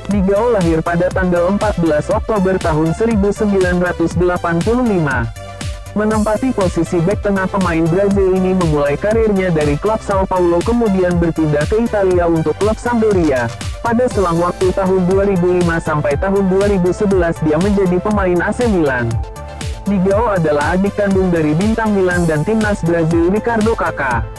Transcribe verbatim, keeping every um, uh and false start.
Digao lahir pada tanggal empat belas Oktober tahun seribu sembilan ratus delapan puluh lima. Menempati posisi bek tengah, pemain Brazil ini memulai karirnya dari klub Sao Paulo kemudian berpindah ke Italia untuk klub Sampdoria. Pada selang waktu tahun dua ribu lima sampai tahun dua ribu sebelas dia menjadi pemain A C Milan. Digao adalah adik kandung dari bintang Milan dan timnas Brazil Ricardo Kaká.